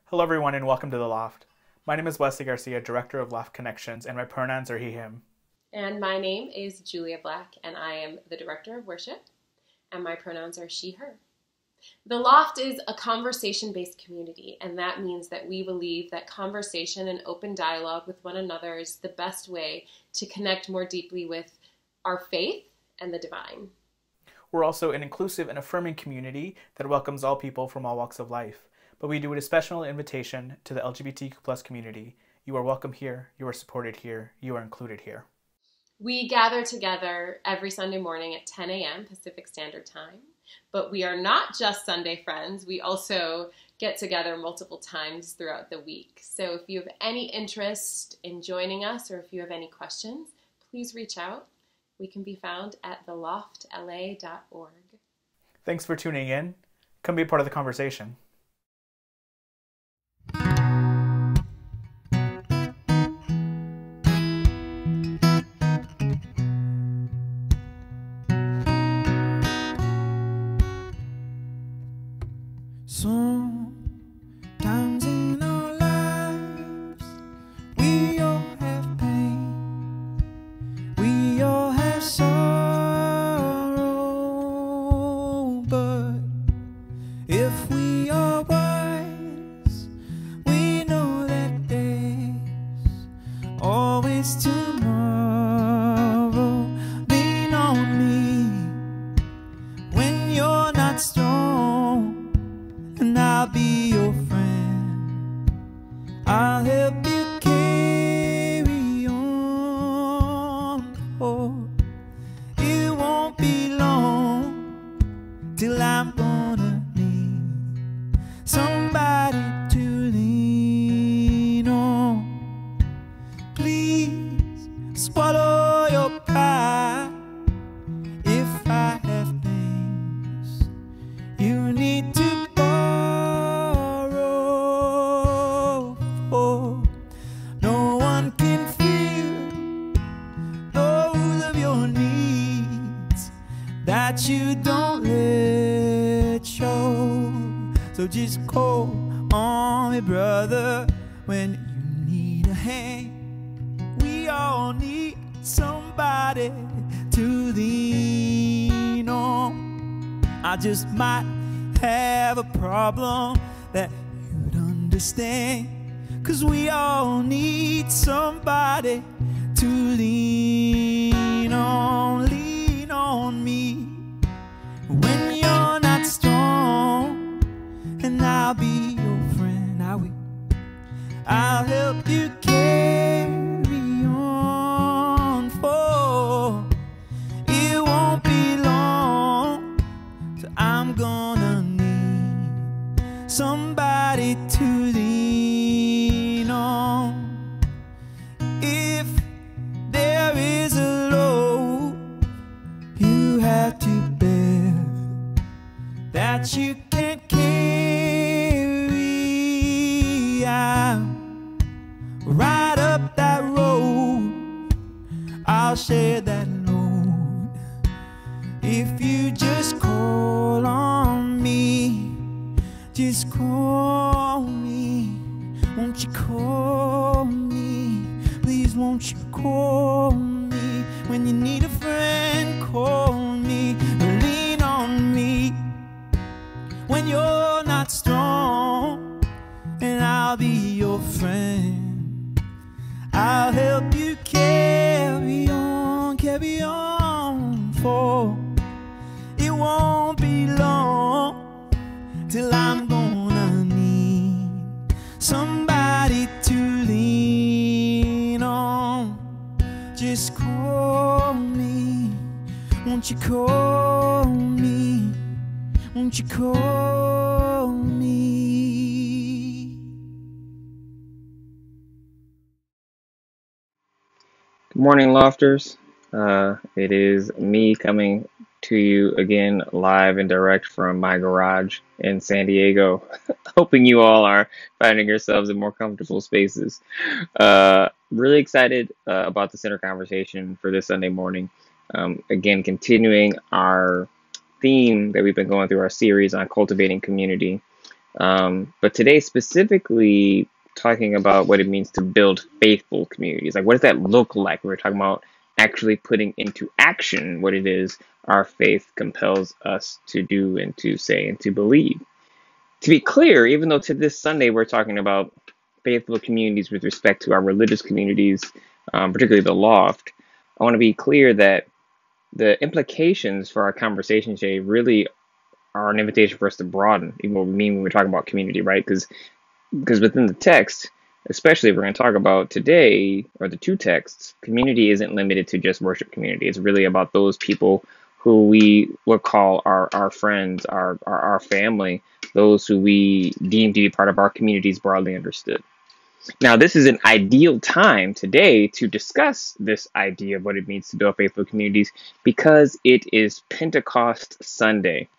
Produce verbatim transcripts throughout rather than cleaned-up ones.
Hello, everyone, and welcome to The Loft. My name is Wesley Garcia, Director of Loft Connections, and my pronouns are he, him. And my name is Julia Black, and I am the Director of Worship, and my pronouns are she, her. The Loft is a conversation-based community, and that means that we believe that conversation and open dialogue with one another is the best way to connect more deeply with our faith and the divine. We're also an inclusive and affirming community that welcomes all people from all walks of life. But we do it a special invitation to the L G B T Q plus community. You are welcome here, you are supported here, you are included here. We gather together every Sunday morning at ten a.m. Pacific Standard Time. But we are not just Sunday friends. We also get together multiple times throughout the week. So if you have any interest in joining us or if you have any questions, please reach out. We can be found at the loft l a dot org. Thanks for tuning in. Come be a part of the conversation. Sometimes in our lives, we all have pain, we all have sorrow, but if we are wise, we know that there's always tomorrow. Lean on me when you're not strong, and I'll be your friend. I'll help you carry on. Oh, it won't be long till I'm gonna need somebody to lean on. Please swallow your pride. If I have things you need to that you don't let show. So just call on me, brother, when you need a hand. We all need somebody to lean on. I just might have a problem that you'd understand, 'cause we all need somebody to lean on. Lean on me when you're not strong, and I'll be your friend. I will. I'll help you carry on, for it won't be long till I'm gonna need somebody to lean on. If there is a load you have to bear that you can't carry, I'm right up that road. I'll share that load if you just call on me. Just call me. Won't you call me? Please, won't you call me when you need a friend? Call me. Lean on me when you're not strong, and I'll be your friend. I'll help you carry on, carry on, for it won't be long till I'm gonna need somebody to lean on. Just call me. Won't you call me? Won't you call me? Good morning, Lofters. Uh, it is me coming to you again live and direct from my garage in San Diego. Hoping you all are finding yourselves in more comfortable spaces. Uh, really excited uh, about the center conversation for this Sunday morning. Um, again, continuing our theme that we've been going through our series on cultivating community. Um, but today, specifically talking about what it means to build faithful communities. Like, what does that look like? We're talking about actually putting into action what it is our faith compels us to do and to say and to believe. To be clear, even though to this Sunday we're talking about faithful communities with respect to our religious communities, um, particularly the Loft, I want to be clear that the implications for our conversation today really are an invitation for us to broaden even what we mean when we're talking about community, right? Because because within the text, especially if we're going to talk about today, or the two texts, community isn't limited to just worship community. It's really about those people who we would call our, our friends, our, our, our family, those who we deem to be part of our communities broadly understood. Now, this is an ideal time today to discuss this idea of what it means to build faithful communities because it is Pentecost Sunday.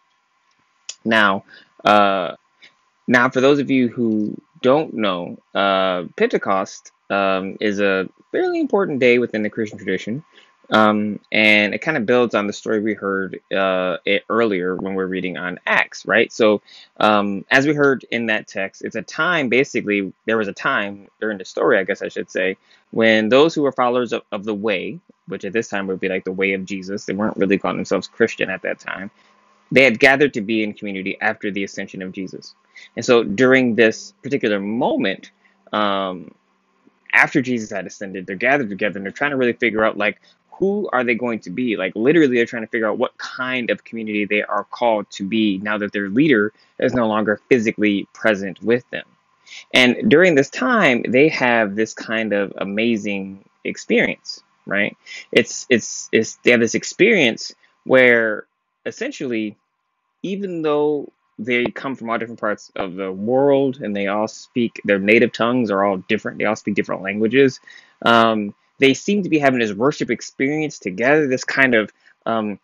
Now, uh, now, for those of you who don't know, uh, Pentecost um, is a fairly important day within the Christian tradition. Um, and it kind of builds on the story we heard uh, it earlier when we're reading on Acts, right? So um, as we heard in that text, it's a time, basically, there was a time during the story, I guess I should say, when those who were followers of, of the way, which at this time would be like the way of Jesus, they weren't really calling themselves Christian at that time, they had gathered to be in community after the ascension of Jesus. And so during this particular moment, um, after Jesus had ascended, they're gathered together and they're trying to really figure out, like, who are they going to be? Like, literally, they're trying to figure out what kind of community they are called to be now that their leader is no longer physically present with them. And during this time, they have this kind of amazing experience, right? It's, it's, it's, they have this experience where essentially, even though they come from all different parts of the world and they all speak, their native tongues are all different, they all speak different languages, um, they seem to be having this worship experience together, this kind of, um,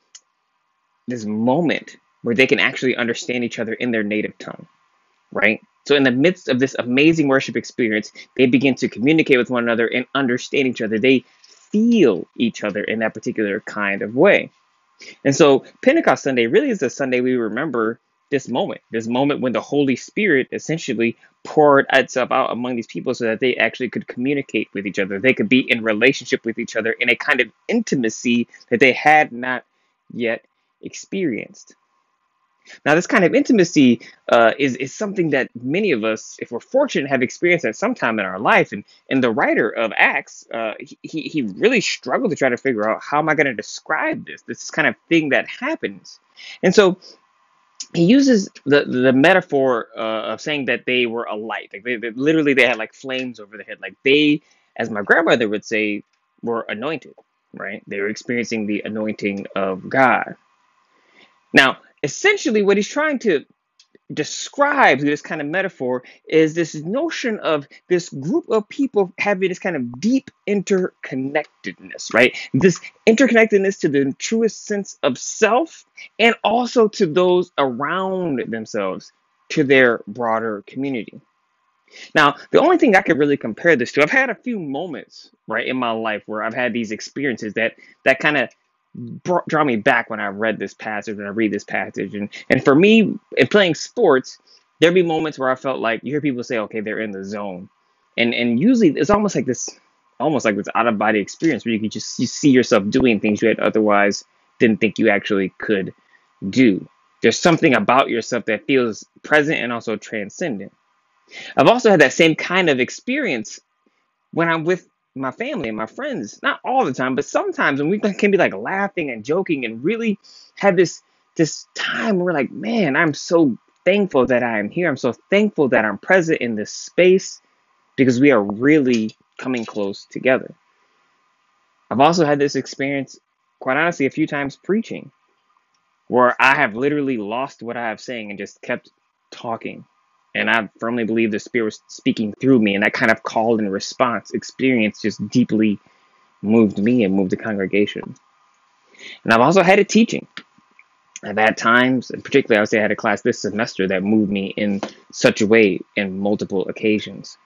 this moment where they can actually understand each other in their native tongue, right? So in the midst of this amazing worship experience, they begin to communicate with one another and understand each other. They feel each other in that particular kind of way. And so Pentecost Sunday really is a Sunday we remember this moment, this moment when the Holy Spirit essentially poured itself out among these people so that they actually could communicate with each other. They could be in relationship with each other in a kind of intimacy that they had not yet experienced. Now, this kind of intimacy uh, is, is something that many of us, if we're fortunate, have experienced at some time in our life. And, and the writer of Acts, uh, he, he really struggled to try to figure out, how am I going to describe this, this kind of thing that happens? And so he uses the, the metaphor uh, of saying that they were a light. Like they, they, literally, they had like flames over their head. Like they, as my grandmother would say, were anointed, right? They were experiencing the anointing of God. Now, essentially, what he's trying to describe through this kind of metaphor is this notion of this group of people having this kind of deep interconnectedness, right? This interconnectedness to the truest sense of self and also to those around themselves, to their broader community. Now, the only thing I could really compare this to, I've had a few moments, right, in my life where I've had these experiences that that kind of brought, draw me back when I read this passage, when I read this passage. And and for me, in playing sports, there'd be moments where I felt like you hear people say, okay, they're in the zone. And and usually it's almost like this, almost like this out of body experience where you can just you see yourself doing things you had otherwise didn't think you actually could do. There's something about yourself that feels present and also transcendent. I've also had that same kind of experience when I'm with my family and my friends, not all the time, but sometimes when we can be like laughing and joking and really have this this time where we're like, man, I'm so thankful that I am here. I'm so thankful that I'm present in this space because we are really coming close together. I've also had this experience, quite honestly, a few times preaching, where I have literally lost what I have saying and just kept talking. And I firmly believe the Spirit was speaking through me, and that kind of call and response experience just deeply moved me and moved the congregation. And I've also had it teaching. I've had times, and particularly I would say I had a class this semester that moved me in such a way in multiple occasions.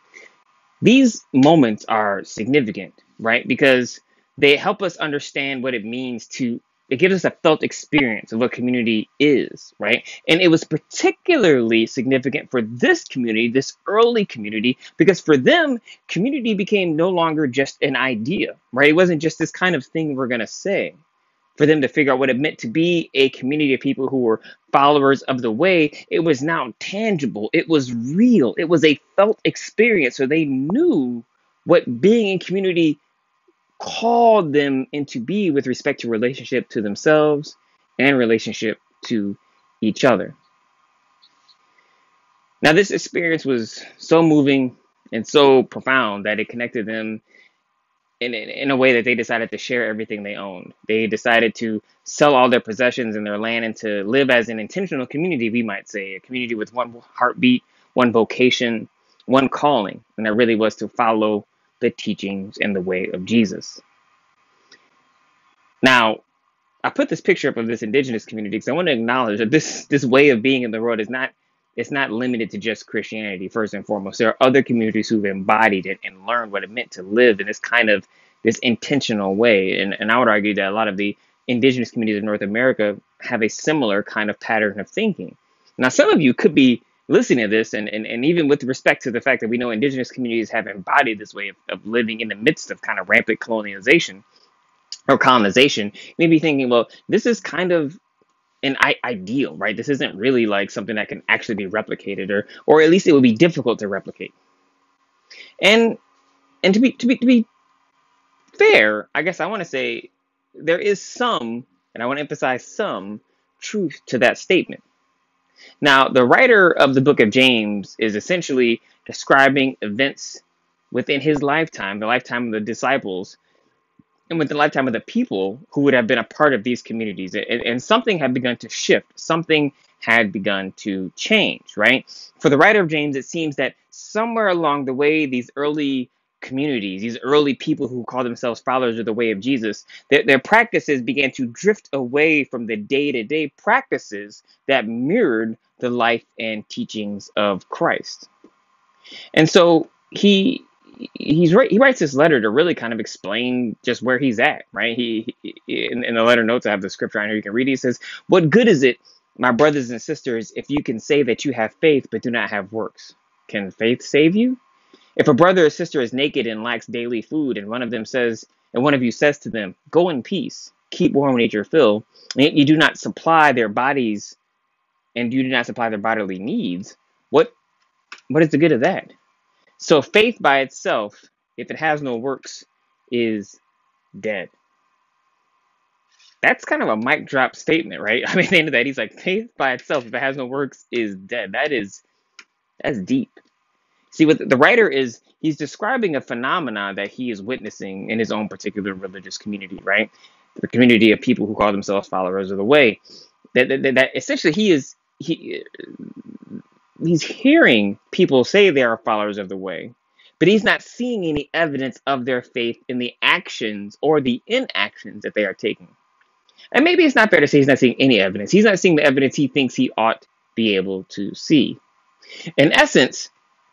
These moments are significant, right? Because they help us understand what it means to it gives us a felt experience of what community is, right? And it was particularly significant for this community, this early community, because for them, community became no longer just an idea, right? It wasn't just this kind of thing we're going to say. For them to figure out what it meant to be a community of people who were followers of the way, it was now tangible. It was real. It was a felt experience. So they knew what being in community called them into be with respect to relationship to themselves and relationship to each other. Now, this experience was so moving and so profound that it connected them in, in a way that they decided to share everything they owned. They decided to sell all their possessions and their land and to live as an intentional community, we might say, a community with one heartbeat, one vocation, one calling. And that really was to follow the teachings and the way of Jesus. Now, I put this picture up of this indigenous community because I want to acknowledge that this this way of being in the world is not it's not limited to just Christianity, first and foremost. There are other communities who've embodied it and learned what it meant to live in this kind of this intentional way. And, and I would argue that a lot of the indigenous communities of North America have a similar kind of pattern of thinking. Now, some of you could be listening to this, and, and, and even with respect to the fact that we know indigenous communities have embodied this way of, of living in the midst of kind of rampant colonialization or colonization, you may be thinking, well, this is kind of an I- ideal, right? This isn't really like something that can actually be replicated, or or at least it would be difficult to replicate. And and to be to be to be fair, I guess I want to say there is some, and I want to emphasize some truth to that statement. Now, the writer of the book of James is essentially describing events within his lifetime, the lifetime of the disciples, and with the lifetime of the people who would have been a part of these communities. And, and something had begun to shift. Something had begun to change, right? For the writer of James, it seems that somewhere along the way, these early communities, these early people who call themselves followers of the way of Jesus, their, their practices began to drift away from the day-to-day practices that mirrored the life and teachings of Christ. And so he he's right. He writes this letter to really kind of explain just where he's at, right? He, he in, in the letter notes, I have the scripture on here. You can read it. He says, "What good is it, my brothers and sisters, if you can say that you have faith but do not have works? Can faith save you? If a brother or sister is naked and lacks daily food, and one of them says, and one of you says to them, 'Go in peace, keep warm and eat your fill,' and yet you do not supply their bodies, and you do not supply their bodily needs, what what is the good of that? So faith by itself, if it has no works, is dead." That's kind of a mic drop statement, right? I mean, at the end of that, he's like, faith by itself, if it has no works, is dead. That is, that's deep. See, what the writer is, he's describing a phenomenon that he is witnessing in his own particular religious community, right? The community of people who call themselves followers of the way. That, that, that essentially he is, he, he's hearing people say they are followers of the way, but he's not seeing any evidence of their faith in the actions or the inactions that they are taking. And maybe it's not fair to say he's not seeing any evidence. He's not seeing the evidence he thinks he ought to be able to see. In essence,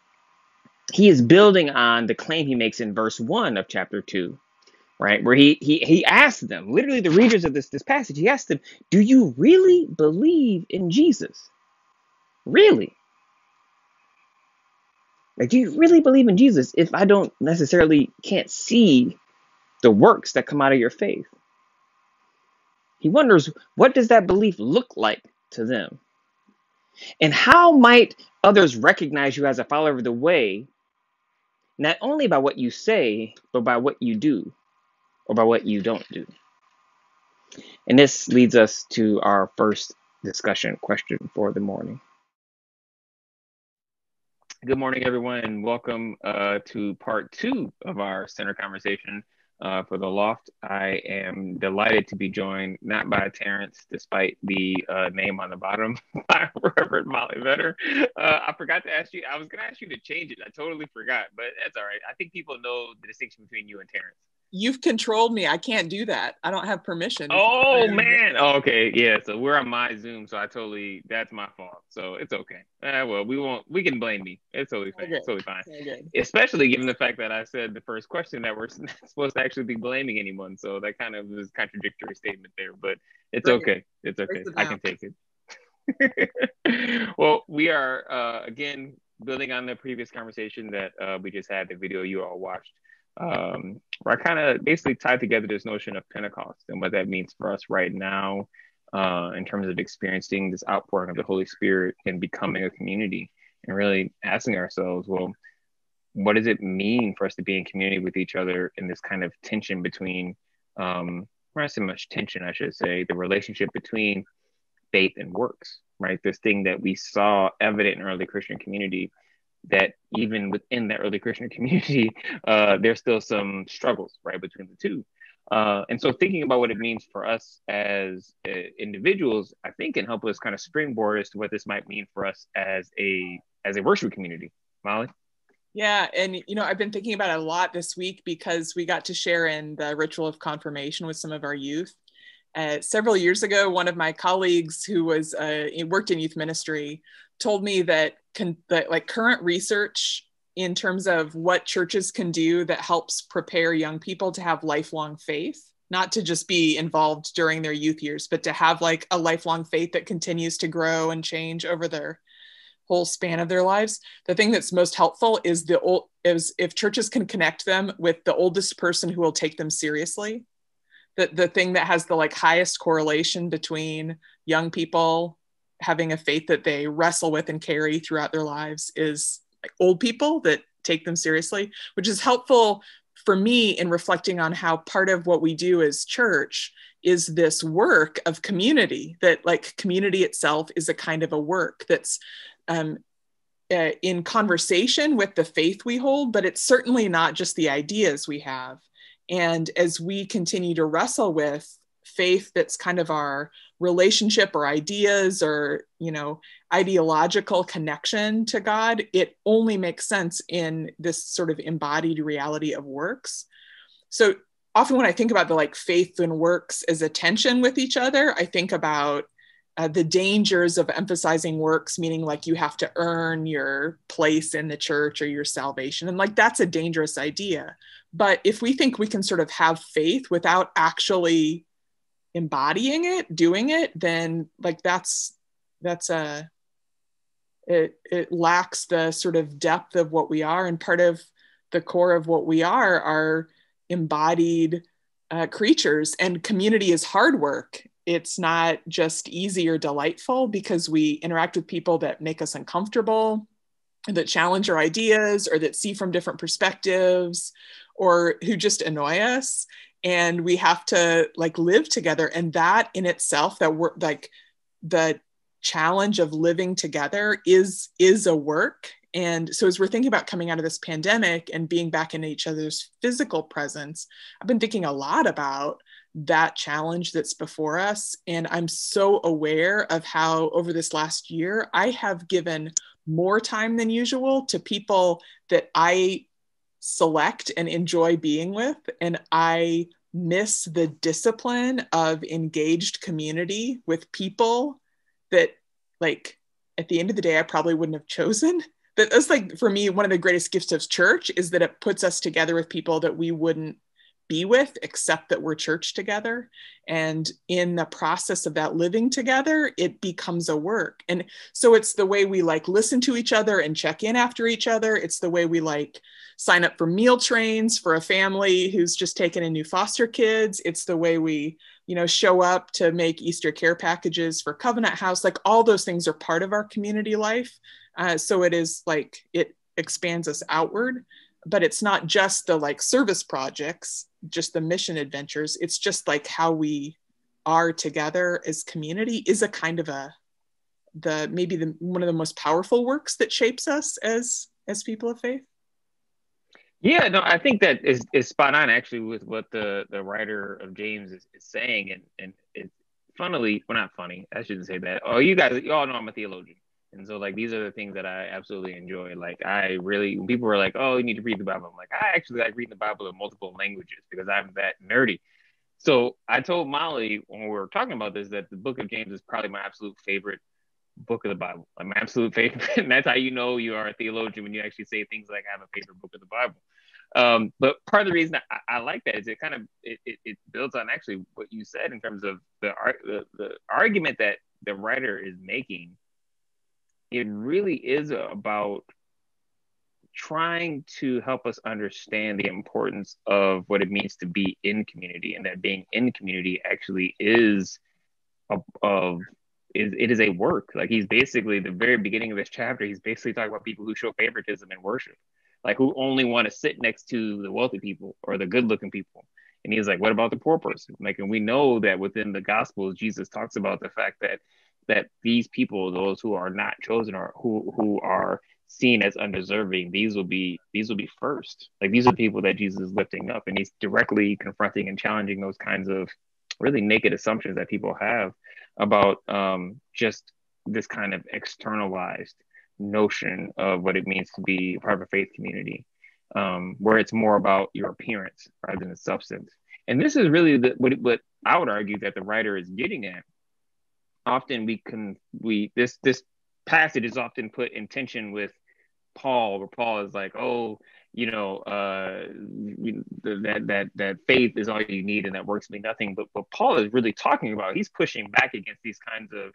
he is building on the claim he makes in verse one of chapter two, right? Where he he he asks them, literally the readers of this, this passage, he asked them, do you really believe in Jesus? Really? Like, do you really believe in Jesus if I don't necessarily can't see the works that come out of your faith? He wonders, what does that belief look like to them? And how might others recognize you as a follower of the way, not only by what you say, but by what you do, or by what you don't do? And this leads us to our first discussion question for the morning. Good morning, everyone, and welcome uh, to part two of our center conversation uh, for the Loft. I am delighted to be joined not by Terrence, despite the uh, name on the bottom, by Reverend Molly Vetter. Uh, I forgot to ask you, I was going to ask you to change it. I totally forgot, but that's all right. I think people know the distinction between you and Terrence. you've controlled me. I can't do that. I don't have permission. If Oh man. Oh, okay. Yeah. So we're on my Zoom, so I totally that's my fault. So it's okay. Uh, well, we won't. We can blame me. It's totally fine. It's totally fine. good. Especially given the fact that I said the first question that we're not supposed to actually be blaming anyone. So that kind of is a contradictory statement there. But it's Right. okay. It's okay. Break it I down. can take it. Well, we are uh, again building on the previous conversation that uh, we just had. The video you all watched. Um, where I kind of basically tied together this notion of Pentecost and what that means for us right now uh, in terms of experiencing this outpouring of the Holy Spirit and becoming a community and really asking ourselves, well, what does it mean for us to be in community with each other in this kind of tension between, um, not so much tension, I should say, the relationship between faith and works, right? This thing that we saw evident in early Christian community that even within the early Christian community, uh, there's still some struggles, right, between the two. Uh, and so thinking about what it means for us as uh, individuals, I think can help us kind of springboard as to what this might mean for us as a as a worship community. Molly? Yeah, and you know, I've been thinking about it a lot this week because we got to share in the ritual of confirmation with some of our youth. Uh, several years ago, one of my colleagues who was uh, worked in youth ministry told me that, con- that like current research in terms of what churches can do that helps prepare young people to have lifelong faith, not to just be involved during their youth years, but to have like a lifelong faith that continues to grow and change over their whole span of their lives. The thing that's most helpful is the old is if churches can connect them with the oldest person who will take them seriously. The, the thing that has the like highest correlation between young people having a faith that they wrestle with and carry throughout their lives is like old people that take them seriously, which is helpful for me in reflecting on how part of what we do as church is this work of community, that like community itself is a kind of a work that's um, uh, in conversation with the faith we hold, but it's certainly not just the ideas we have. And as we continue to wrestle with faith that's kind of our relationship or ideas or, you know, ideological connection to God, it only makes sense in this sort of embodied reality of works. So often when I think about the like faith and works as a tension with each other, I think about uh, the dangers of emphasizing works, meaning like you have to earn your place in the church or your salvation. And like, that's a dangerous idea. But if we think we can sort of have faith without actually embodying it, doing it, then like that's, that's a, it, it lacks the sort of depth of what we are. And part of the core of what we are are embodied uh, creatures, and community is hard work. It's not just easy or delightful because we interact with people that make us uncomfortable, that challenge our ideas, or that see from different perspectives, or who just annoy us. And we have to like live together. And that in itself, that we're like the challenge of living together is, is a work. And so as we're thinking about coming out of this pandemic and being back in each other's physical presence, I've been thinking a lot about that challenge that's before us. And I'm so aware of how over this last year, I have given more time than usual to people that I select and enjoy being with. And I miss the discipline of engaged community with people that, like, at the end of the day, I probably wouldn't have chosen. That that's like, for me, one of the greatest gifts of church is that it puts us together with people that we wouldn't be with, except that we're church together. And in the process of that living together, it becomes a work. And so it's the way we like listen to each other and check in after each other. It's the way we like sign up for meal trains for a family who's just taken in new foster kids. It's the way we, you know, show up to make Easter care packages for Covenant House. Like all those things are part of our community life. Uh, so it is like, it expands us outward, but it's not just the like service projects, just the mission adventures. It's just like how we are together as community is a kind of a, the, maybe the, one of the most powerful works that shapes us as, as people of faith. Yeah, no, I think that is, is spot on actually with what the, the writer of James is, is saying. And, and it's funnily, well, not funny, I shouldn't say that. Oh, you guys, you all know I'm a theologian. And so like these are the things that I absolutely enjoy. Like I really, when people were like, "Oh, you need to read the Bible," I'm like, I actually like reading the Bible in multiple languages because I'm that nerdy. So I told Molly when we were talking about this that the Book of James is probably my absolute favorite book of the Bible. Like my absolute favorite. And that's how you know you are a theologian when you actually say things like I have a favorite book of the Bible. Um, but part of the reason I, I like that is it kind of it, it, it builds on actually what you said in terms of the, the the argument that the writer is making. It really is about trying to help us understand the importance of what it means to be in community, and that being in community actually is a, of is it is a work. Like he's basically the very beginning of this chapter, he's basically talking about people who show favoritism in worship, like who only want to sit next to the wealthy people or the good looking people. And he's like, what about the poor person? Like, and we know that within the Gospels, Jesus talks about the fact that that these people, those who are not chosen or who who are seen as undeserving, these will be these will be first. Like these are people that Jesus is lifting up, and he's directly confronting and challenging those kinds of really naked assumptions that people have about um, just this kind of externalized notion of what it means to be part of a faith community, um, where it's more about your appearance rather than the substance. And this is really the, what, what I would argue that the writer is getting at. Often we can we this this passage is often put in tension with Paul, where Paul is like, oh, you know, uh, that that that faith is all you need, and that works mean nothing. But what Paul is really talking about, he's pushing back against these kinds of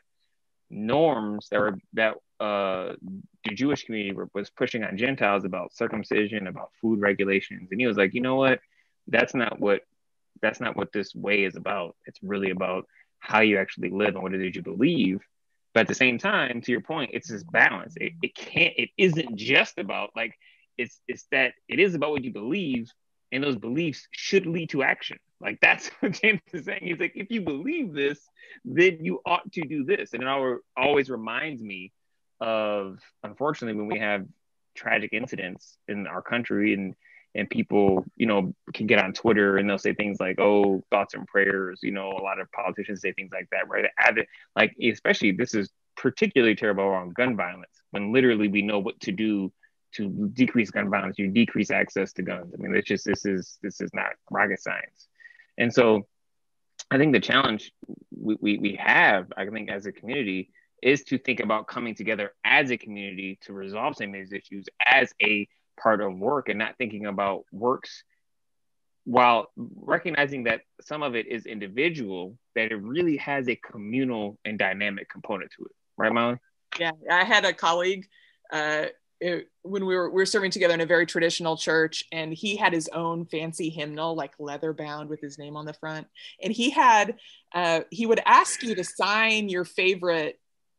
norms that were that uh, the Jewish community was pushing on Gentiles about circumcision, about food regulations, and he was like, you know what, that's not what that's not what this way is about. It's really about how you actually live and what it is you believe. But at the same time, to your point, it's this balance. It, it can't, it isn't just about like, it's, it's that it is about what you believe, and those beliefs should lead to action. Like that's what James is saying. He's like, if you believe this, then you ought to do this. And it always reminds me of, unfortunately, when we have tragic incidents in our country, and and people, you know, can get on Twitter and they'll say things like, oh, thoughts and prayers. You know, a lot of politicians say things like that, right? Like, especially this is particularly terrible around gun violence, when literally we know what to do to decrease gun violence, you decrease access to guns. I mean, it's just, this is, this is not rocket science. And so I think the challenge we, we, we have, I think, as a community is to think about coming together as a community to resolve some of these issues as a part of work, and not thinking about works while recognizing that some of it is individual, that it really has a communal and dynamic component to it. Right, Molly? Yeah, I had a colleague uh, it, when we were we were serving together in a very traditional church, and he had his own fancy hymnal, like leather bound with his name on the front. And he had uh, he would ask you to sign your favorite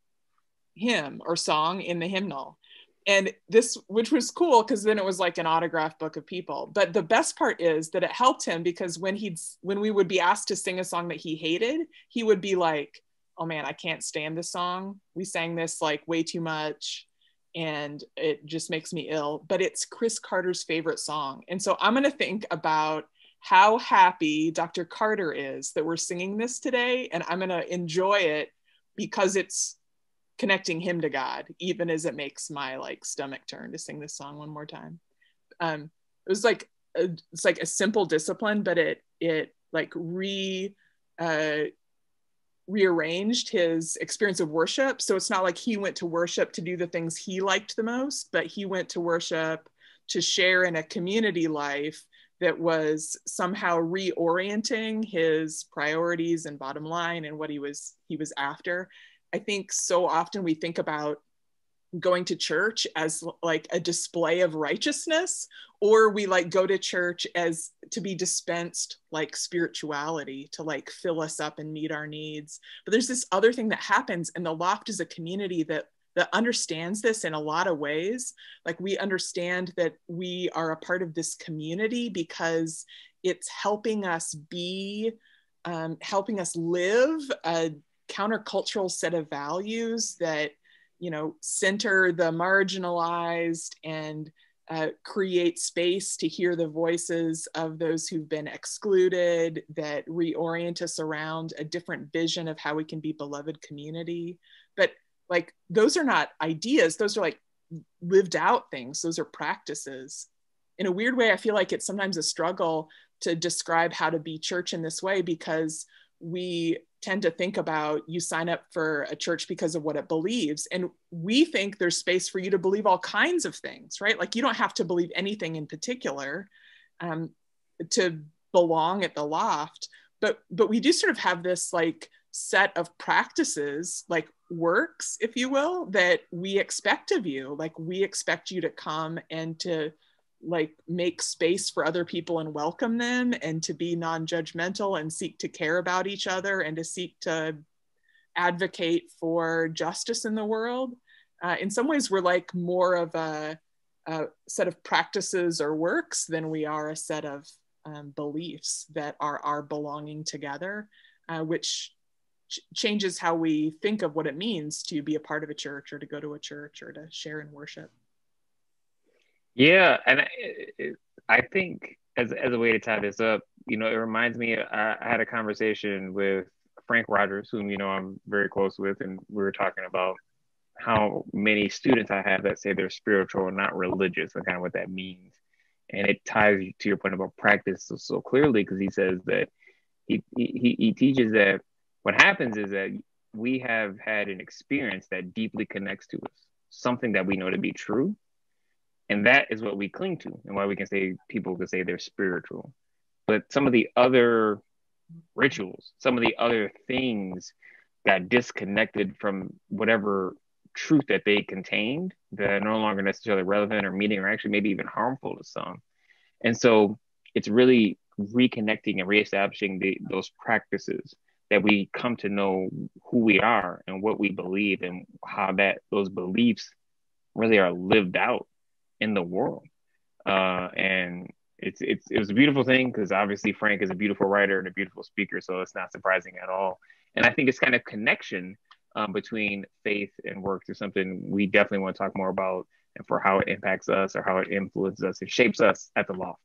hymn or song in the hymnal. And this, which was cool, because then it was like an autograph book of people. But the best part is that it helped him, because when he'd when we would be asked to sing a song that he hated, he would be like, oh man, I can't stand this song. We sang this like way too much, and it just makes me ill. But it's Chris Carter's favorite song. And so I'm going to think about how happy Doctor Carter is that we're singing this today. And I'm going to enjoy it because it's connecting him to God, even as it makes my like stomach turn to sing this song one more time. Um, it was like a, it's like a simple discipline, but it it like re uh, rearranged his experience of worship. So it's not like he went to worship to do the things he liked the most, but he went to worship to share in a community life that was somehow reorienting his priorities and bottom line and what he was he was after. I think so often we think about going to church as like a display of righteousness, or we like go to church as to be dispensed like spirituality to like fill us up and meet our needs. But there's this other thing that happens, and the Loft is a community that that understands this in a lot of ways. Like we understand that we are a part of this community because it's helping us be, um, helping us live a countercultural set of values that, you know, center the marginalized and uh, create space to hear the voices of those who've been excluded, that reorient us around a different vision of how we can be beloved community. But Like, those are not ideas. Those are like lived out things. Those are practices. In a weird way, I feel like it's sometimes a struggle to describe how to be church in this way, because we tend to think about, you sign up for a church because of what it believes. And we think there's space for you to believe all kinds of things, right? Like, you don't have to believe anything in particular um, to belong at the Loft. But, but we do sort of have this like set of practices, like works, if you will, that we expect of you. Like, we expect you to come and to like make space for other people and welcome them, and to be non-judgmental and seek to care about each other, and to seek to advocate for justice in the world. Uh, in some ways, we're like more of a, a set of practices or works than we are a set of um, beliefs that are our belonging together, uh, which ch- changes how we think of what it means to be a part of a church, or to go to a church, or to share in worship. Yeah, and I, I think as as a way to tie this up, you know, it reminds me. I, I had a conversation with Frank Rogers, whom you know I'm very close with, and we were talking about how many students I have that say they're spiritual and not religious, and kind of what that means. And it ties to your point about practice so, so clearly, because he says that he, he he teaches that what happens is that we have had an experience that deeply connects to us, something that we know to be true. And that is what we cling to, and why we can say, people can say they're spiritual. But some of the other rituals, some of the other things got disconnected from whatever truth that they contained, that are no longer necessarily relevant or meaning, or actually maybe even harmful to some. And so it's really reconnecting and reestablishing the, those practices that we come to know who we are and what we believe, and how that those beliefs really are lived out in the world. Uh, and it's it's it was a beautiful thing, because obviously Frank is a beautiful writer and a beautiful speaker, so it's not surprising at all. And I think it's kind of connection um, between faith and works is something we definitely want to talk more about, and for how it impacts us, or how it influences us and shapes us at the Loft.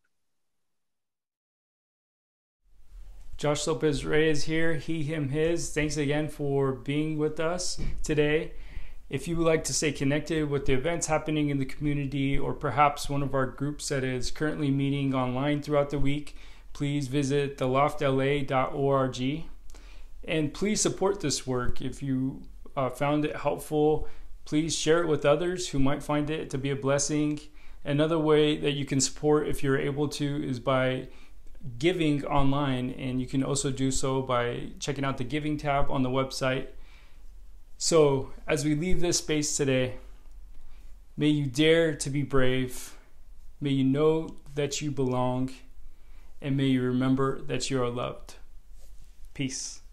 Josh Lopez Reyes here, he, him, his. Thanks again for being with us today. If you would like to stay connected with the events happening in the community, or perhaps one of our groups that is currently meeting online throughout the week, please visit the loft l a dot org. And please support this work. If you uh, found it helpful, please share it with others who might find it to be a blessing. Another way that you can support, if you're able to, is by giving online, and you can also do so by checking out the giving tab on the website. So, as we leave this space today, may you dare to be brave, may you know that you belong, and may you remember that you are loved. Peace.